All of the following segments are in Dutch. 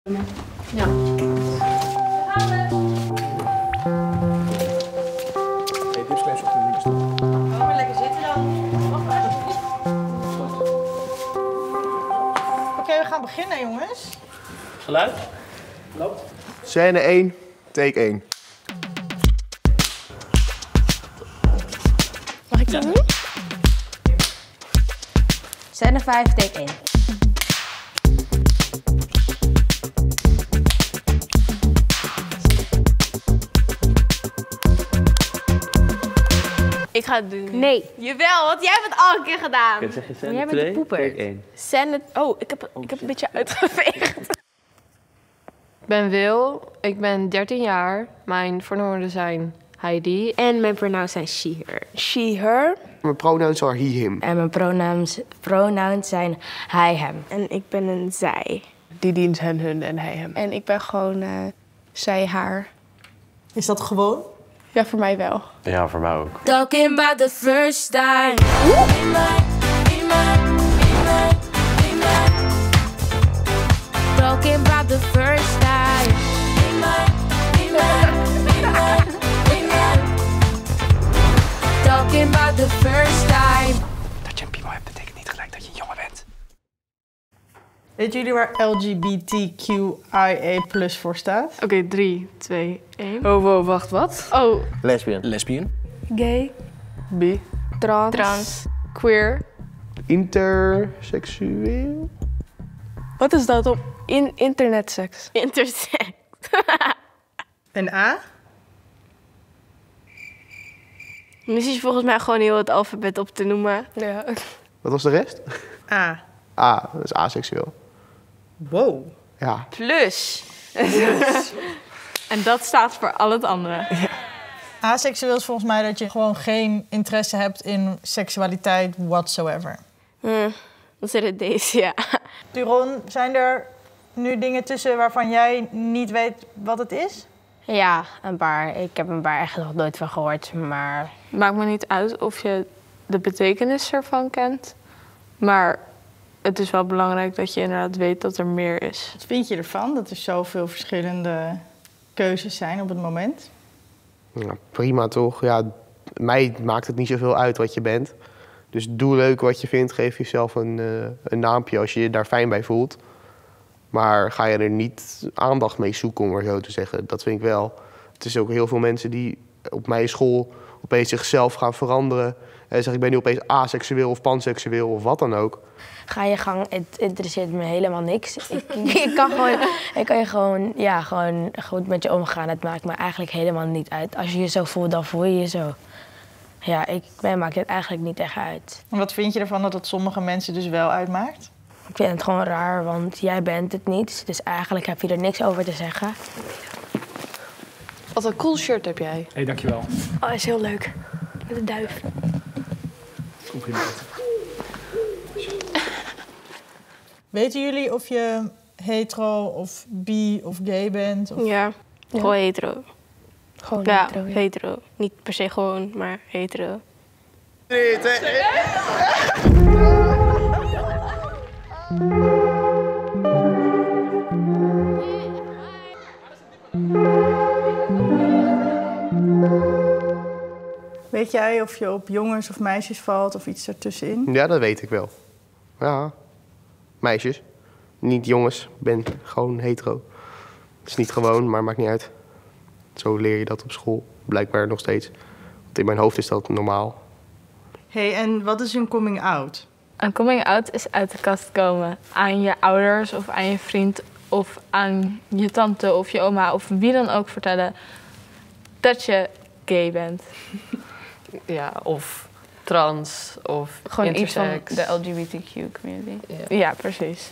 Ja. Hey, dipsklets op de linkerstoel. Gaan we lekker zitten dan. Oké, we gaan beginnen, jongens. Geluid? Loopt. Scène 1, take 1. Mag ik dat doen? Scène 5, take 1. Ik ga het doen. Nee. Jawel, want jij hebt het al een keer gedaan. Ik zeg je scène Jij bent 2, de poeper. take 1. Scène... Oh, ik heb een beetje uitgeveegd. Ik ben Wil, ik ben 13 jaar. Mijn voornamen zijn Heidi. En mijn pronouns zijn she, her. She, her. Mijn pronouns are he, him. En mijn pronouns zijn hij, hem. En ik ben een zij. Die dient hen, hun en hij, hem. En ik ben gewoon zij, haar. Is dat gewoon? Ja, voor mij wel. Ja, voor mij ook. Talking about the first time. Talking about the first time. Talking about the first time. Dat je een piemel hebt, betekent niet gelijk dat je een jongen bent. Weten jullie waar LGBTQIA+ voor staat? Oké, 3, 2, 1. Oh, wow, wacht, wat? Oh, Lesbian. Lesbian. gay, Bi. trans. Queer. Interseksueel. Wat is dat op internetseks? Intersex. En A? Nu is volgens mij gewoon heel het alfabet op te noemen. Ja. Wat was de rest? A. A, dat is aseksueel. Wow. Ja. Plus. En dat staat voor al het andere. Aseksueel is volgens mij dat je gewoon geen interesse hebt in seksualiteit whatsoever. Wat zit het deze, ja. Turon, zijn er nu dingen tussen waarvan jij niet weet wat het is? Ja, een paar. Ik heb een paar echt nog nooit van gehoord, maar... Maakt me niet uit of je de betekenis ervan kent. Maar het is wel belangrijk dat je inderdaad weet dat er meer is. Wat vind je ervan dat er zoveel verschillende keuzes zijn op het moment? Ja, prima toch? Ja, mij maakt het niet zoveel uit wat je bent. Dus doe leuk wat je vindt, geef jezelf een naampje als je je daar fijn bij voelt. Maar ga je er niet aandacht mee zoeken, om maar zo te zeggen. Dat vind ik wel. Het is ook heel veel mensen die op mijn school opeens zichzelf gaan veranderen. En zeggen, ik ben nu opeens aseksueel of panseksueel of wat dan ook. Ga je gang, het interesseert me helemaal niks. Ik kan je gewoon goed met je omgaan. Het maakt me eigenlijk helemaal niet uit. Als je je zo voelt, dan voel je je zo. Ja, mij maakt het eigenlijk niet echt uit. En wat vind je ervan dat het sommige mensen dus wel uitmaakt? Ik vind het gewoon raar, want jij bent het niet. Dus eigenlijk heb je er niks over te zeggen. Wat een cool shirt heb jij. Hé, dankjewel. Oh, is heel leuk. Met een duif. Compliment. Weten jullie of je hetero of bi of gay bent? Of... Ja, gewoon hetero. Gewoon Ja, hetero, ja. hetero. Niet per se gewoon, maar hetero. 3, 2, 1. Weet jij of je op jongens of meisjes valt of iets ertussenin? Ja, dat weet ik wel. Ja. Meisjes. Niet jongens. Ik ben gewoon hetero. Het is niet gewoon, maar maakt niet uit. Zo leer je dat op school. Blijkbaar nog steeds. Want in mijn hoofd is dat normaal. Hey, en wat is een coming out? Een coming out is uit de kast komen aan je ouders of aan je vriend of aan je tante of je oma of wie dan ook vertellen dat je gay bent. Ja, of trans, of Gewoon iets van intersex. de LGBTQ community. Ja. Ja, precies.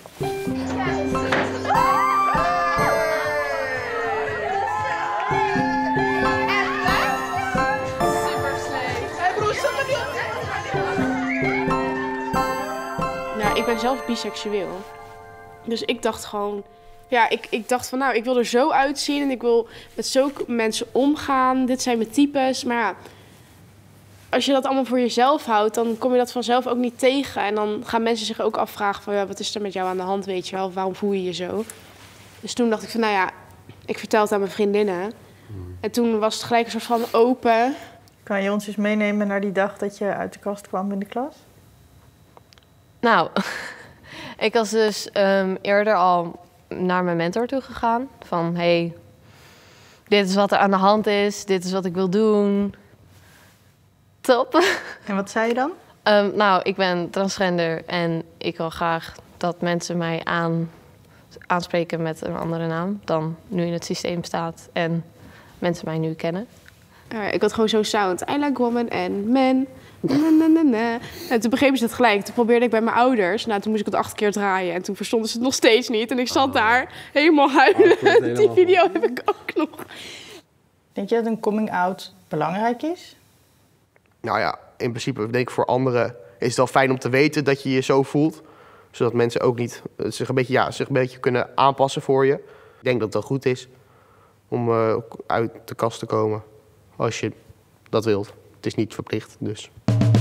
Ja, ik ben zelf biseksueel. Dus ik dacht gewoon... Ja, ik dacht van nou, ik wil er zo uitzien en ik wil met zulke mensen omgaan. Dit zijn mijn types. Maar ja, als je dat allemaal voor jezelf houdt, dan kom je dat vanzelf ook niet tegen. En dan gaan mensen zich ook afvragen van ja, wat is er met jou aan de hand, weet je wel? Waarom voel je je zo? Dus toen dacht ik van, nou ja, ik vertel het aan mijn vriendinnen. En toen was het gelijk een soort van open. Kan je ons eens meenemen naar die dag dat je uit de kast kwam in de klas? Nou, ik was dus eerder al naar mijn mentor toe gegaan. Van, hey, dit is wat er aan de hand is. Dit is wat ik wil doen. Top. En wat zei je dan? Nou, ik ben transgender en ik wil graag dat mensen mij aanspreken met een andere naam dan nu in het systeem staat en mensen mij nu kennen. Ik had gewoon zo'n sound. I like women and men. En toen begrepen ze het gelijk. Toen probeerde ik bij mijn ouders. Nou, toen moest ik het 8 keer draaien. En toen verstonden ze het nog steeds niet. En ik zat daar helemaal huilen. Die video heb ik ook nog. Denk je dat een coming-out belangrijk is? Nou ja, in principe denk ik voor anderen is het wel fijn om te weten dat je je zo voelt. Zodat mensen ook niet zich een beetje kunnen aanpassen voor je. Ik denk dat het wel goed is om uit de kast te komen als je dat wilt. Het is niet verplicht, dus.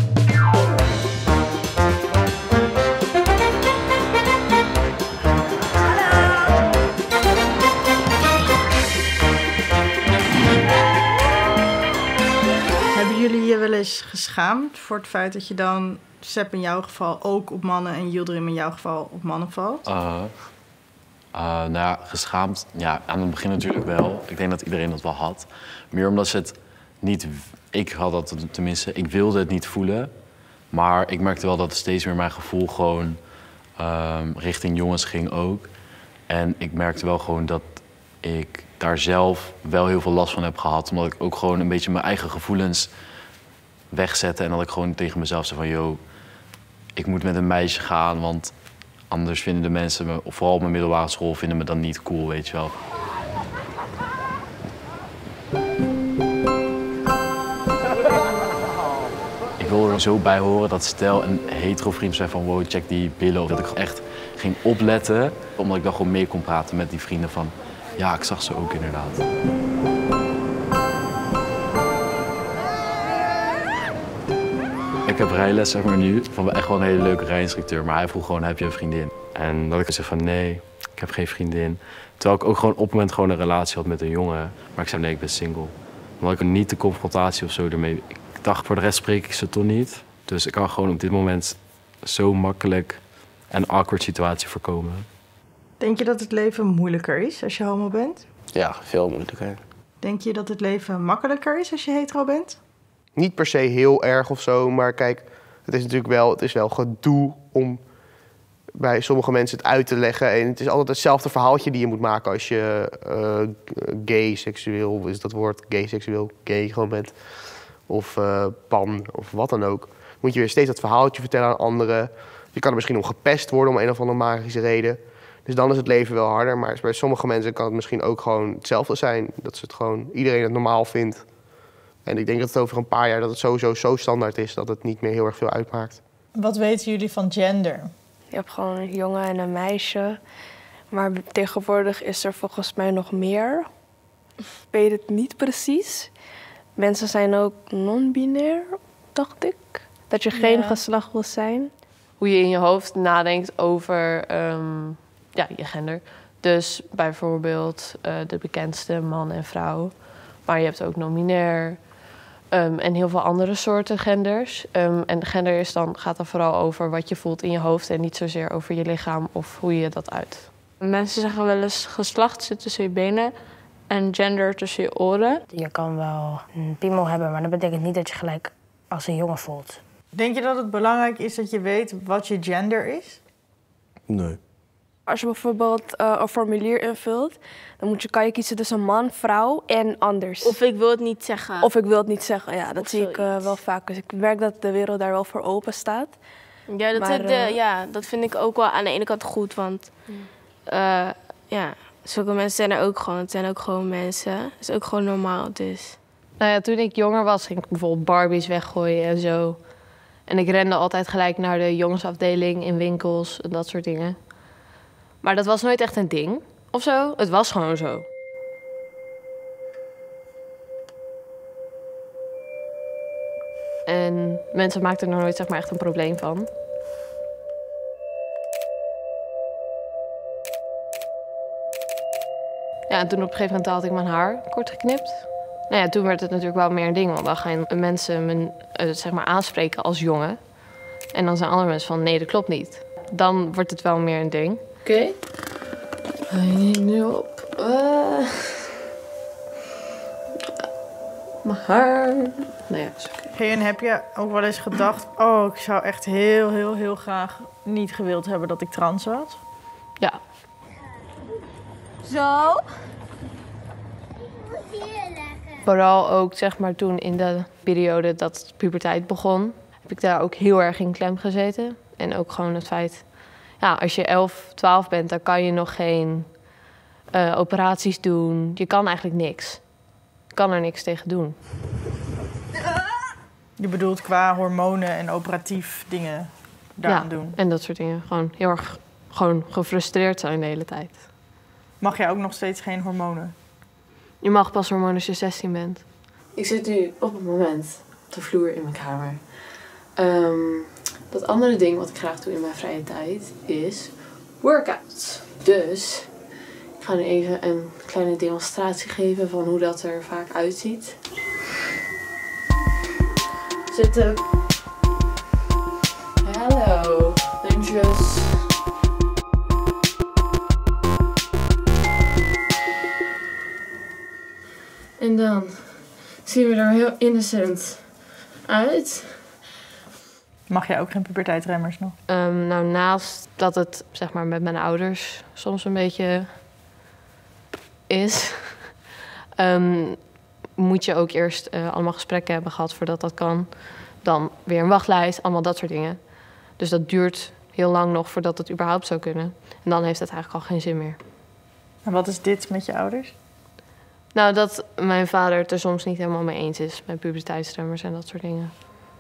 Hebben jullie je wel eens geschaamd voor het feit dat je dan, Sepp in jouw geval ook op mannen en Yildirim in jouw geval op mannen valt? Nou ja, geschaamd. Ja, aan het begin natuurlijk wel. Ik denk dat iedereen dat wel had. Meer omdat ze het niet... Ik had dat tenminste. Ik wilde het niet voelen. Maar ik merkte wel dat steeds meer mijn gevoel gewoon richting jongens ging ook. En ik merkte wel gewoon dat ik daar zelf wel heel veel last van heb gehad. Omdat ik ook gewoon een beetje mijn eigen gevoelens wegzette. En dat ik gewoon tegen mezelf zei van... yo, ik moet met een meisje gaan, want anders vinden de mensen me... of vooral op mijn middelbare school vinden me dan niet cool, weet je wel. Ik wil er zo bij horen dat stel een hetero vriend zei van... wow, check die billen. Of dat ik echt ging opletten, omdat ik dan gewoon mee kon praten met die vrienden van... ja, ik zag ze ook inderdaad. Ik heb rijles, zeg maar nu, van echt wel een hele leuke rijinstructeur. Maar hij vroeg gewoon, heb je een vriendin? En dat ik zei van, nee, ik heb geen vriendin. Terwijl ik ook gewoon op het moment gewoon een relatie had met een jongen. Maar ik zei, nee, ik ben single. Omdat ik niet de confrontatie of zo ermee... Ik dacht, voor de rest spreek ik ze toch niet. Dus ik kan gewoon op dit moment zo makkelijk een awkward situatie voorkomen. Denk je dat het leven moeilijker is als je homo bent? Ja, veel moeilijker. Denk je dat het leven makkelijker is als je hetero bent? Niet per se heel erg of zo, maar kijk, het is natuurlijk wel gedoe om bij sommige mensen het uit te leggen. En het is altijd hetzelfde verhaaltje die je moet maken als je gay, seksueel, is dat woord, gay, seksueel, gay gewoon bent. Of pan, of wat dan ook. Moet je weer steeds dat verhaaltje vertellen aan anderen. Je kan er misschien om gepest worden om een of andere magische reden. Dus dan is het leven wel harder. Maar bij sommige mensen kan het misschien ook gewoon hetzelfde zijn. Dat ze het gewoon, iedereen het normaal vindt. En ik denk dat het over een paar jaar dat het sowieso zo standaard is dat het niet meer heel erg veel uitmaakt. Wat weten jullie van gender? Je hebt gewoon een jongen en een meisje. Maar tegenwoordig is er volgens mij nog meer. Ik weet het niet precies. Mensen zijn ook non-binair, dacht ik. Dat je geen geslacht wil zijn. Hoe je in je hoofd nadenkt over je gender. Dus bijvoorbeeld de bekendste man en vrouw. Maar je hebt ook non-binair. En heel veel andere soorten genders. En gender gaat dan vooral over wat je voelt in je hoofd... en niet zozeer over je lichaam of hoe je dat uit. Mensen zeggen wel eens geslacht zit tussen je benen en gender tussen je oren. Je kan wel een piemel hebben, maar dat betekent niet dat je gelijk als een jongen voelt. Denk je dat het belangrijk is dat je weet wat je gender is? Nee. Als je bijvoorbeeld een formulier invult, dan kan je kiezen tussen man, vrouw en anders. Of ik wil het niet zeggen. Of ik wil het niet zeggen, ja, dat Of zie ik wel vaak. Dus ik merk dat de wereld daar wel voor open staat. Ja, dat vind ik ook wel aan de ene kant goed, want zulke mensen zijn er ook gewoon. Het zijn ook gewoon mensen. Het is ook gewoon normaal, dus. Nou ja, toen ik jonger was, ging ik bijvoorbeeld Barbies weggooien en zo. En ik rende altijd gelijk naar de jongensafdeling in winkels en dat soort dingen. Maar dat was nooit echt een ding of zo. Het was gewoon zo. En mensen maakten er nooit zeg maar echt een probleem van. Ja, en toen op een gegeven moment had ik mijn haar kort geknipt. Nou ja, toen werd het natuurlijk wel meer een ding. Want dan gaan mensen me zeg maar aanspreken als jongen. En dan zijn andere mensen van, nee, dat klopt niet. Dan wordt het wel meer een ding. Oké. Hij neemt nu op. Mijn haar. Nou ja, is oké. Hey, en heb je ook wel eens gedacht... oh, ik zou echt heel graag niet gewild hebben dat ik trans was? Ja. Zo. Vooral ook zeg maar toen in de periode dat puberteit begon... heb ik daar ook heel erg in klem gezeten. En ook gewoon het feit... ja, als je 11, 12 bent, dan kan je nog geen operaties doen. Je kan eigenlijk niks. Je kan er niks tegen doen. Je bedoelt qua hormonen en operatief dingen daaraan doen? En dat soort dingen. Gewoon heel erg gewoon gefrustreerd zijn de hele tijd. Mag jij ook nog steeds geen hormonen? Je mag pas hormonen als je 16 bent. Ik zit nu op het moment op de vloer in mijn kamer. Dat andere ding wat ik graag doe in mijn vrije tijd is workouts. Dus ik ga nu even een kleine demonstratie geven van hoe dat er vaak uitziet. Zitten. Hallo, lunches. En dan zien we er heel innocent uit. Mag jij ook geen puberteitremmers nog? Nou, naast dat het zeg maar met mijn ouders soms een beetje is, moet je ook eerst allemaal gesprekken hebben gehad voordat dat kan. Dan weer een wachtlijst, allemaal dat soort dingen. Dus dat duurt heel lang nog voordat het überhaupt zou kunnen. En dan heeft het eigenlijk al geen zin meer. En wat is dit met je ouders? Nou, dat mijn vader het er soms niet helemaal mee eens is met puberteitsremmers en dat soort dingen.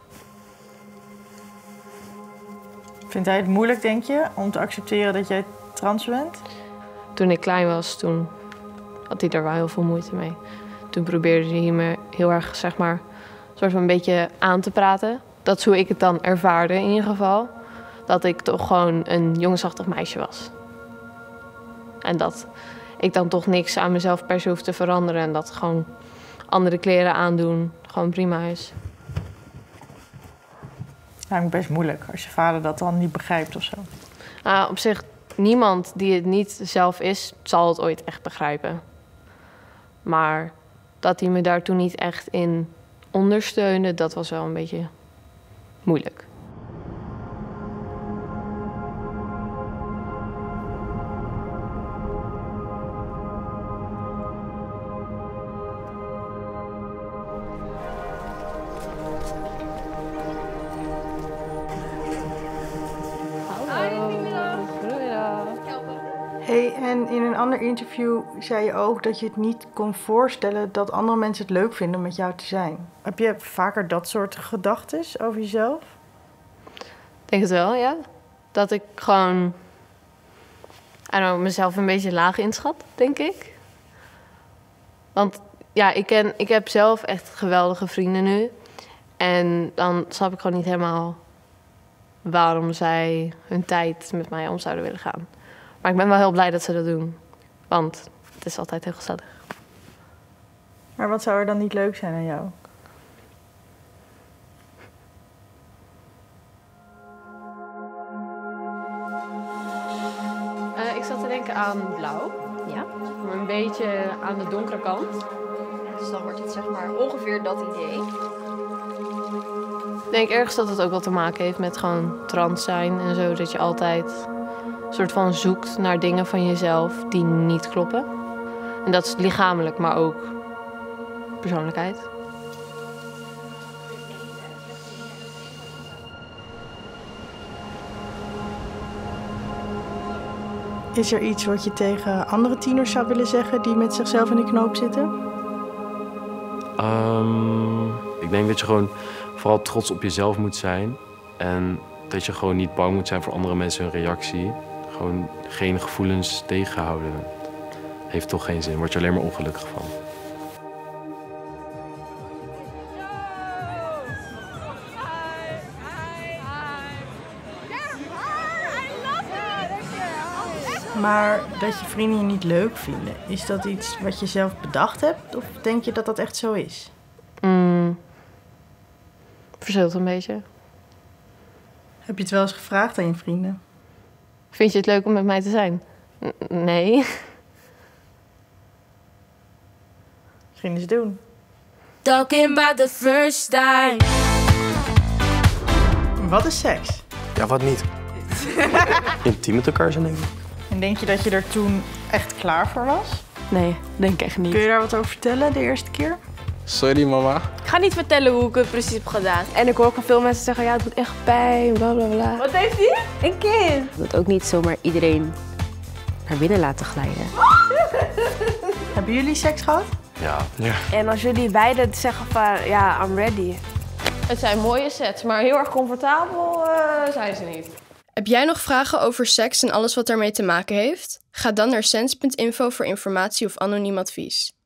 Vindt hij het moeilijk, denk je, om te accepteren dat jij trans bent? Toen ik klein was, toen had hij er wel heel veel moeite mee. Toen probeerde hij me heel erg, zeg maar, soort van een beetje aan te praten. Dat is hoe ik het dan ervaarde in ieder geval. Dat ik toch gewoon een jongensachtig meisje was. En dat ik dan toch niks aan mezelf per se hoef te veranderen. En dat gewoon andere kleren aandoen gewoon prima is. Lijkt me best moeilijk als je vader dat dan niet begrijpt of zo. Op zich, niemand die het niet zelf is, zal het ooit echt begrijpen. Maar dat hij me daar toen niet echt in ondersteunde, dat was wel een beetje moeilijk. Hey, en in een ander interview zei je ook dat je het niet kon voorstellen dat andere mensen het leuk vinden om met jou te zijn. Heb je vaker dat soort gedachten over jezelf? Ik denk het wel, ja. Dat ik gewoon mezelf een beetje laag inschat, denk ik. Want ja, ik heb zelf echt geweldige vrienden nu. En dan snap ik gewoon niet helemaal waarom zij hun tijd met mij om zouden willen gaan. Maar ik ben wel heel blij dat ze dat doen. Want het is altijd heel gezellig. Maar wat zou er dan niet leuk zijn aan jou? Ik zat te denken aan blauw. Ja. Maar een beetje aan de donkere kant. Dus dan wordt het zeg maar ongeveer dat idee. Ik denk ergens dat het ook wat te maken heeft met gewoon trans zijn en zo. Dat je altijd een soort van zoekt naar dingen van jezelf die niet kloppen. En dat is lichamelijk, maar ook persoonlijkheid. Is er iets wat je tegen andere tieners zou willen zeggen die met zichzelf in de knoop zitten? Ik denk dat je gewoon vooral trots op jezelf moet zijn. En dat je gewoon niet bang moet zijn voor andere mensen hun reactie. Gewoon geen gevoelens tegenhouden. Heeft toch geen zin, word je alleen maar ongelukkig van. Maar dat je vrienden je niet leuk vinden, is dat iets wat je zelf bedacht hebt? Of denk je dat dat echt zo is? Verschilt een beetje. Heb je het wel eens gevraagd aan je vrienden? Vind je het leuk om met mij te zijn? Nee. Misschien eens doen. Talking about the first time. Wat is seks? Ja, wat niet? Intiem met elkaar zijn, denk ik. En denk je dat je er toen echt klaar voor was? Nee, denk ik echt niet. Kun je daar wat over vertellen de eerste keer? Sorry, mama. Ik ga niet vertellen hoe ik het precies heb gedaan. En ik hoor ook van veel mensen zeggen, ja, het doet echt pijn, bla bla bla. Wat heeft hij? Een kind. Dat ook niet zomaar iedereen naar binnen laten glijden. Hebben jullie seks gehad? Ja. En als jullie beiden zeggen van, ja, I'm ready. Het zijn mooie sets, maar heel erg comfortabel zijn ze niet. Heb jij nog vragen over seks en alles wat daarmee te maken heeft? Ga dan naar sens.info voor informatie of anoniem advies.